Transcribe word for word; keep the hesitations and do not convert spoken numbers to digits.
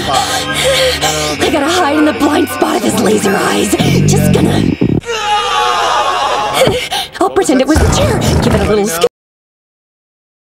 I gotta hide in the blind spot of his laser eyes. Just gonna... I'll pretend it was the chair. Give it a little scoop.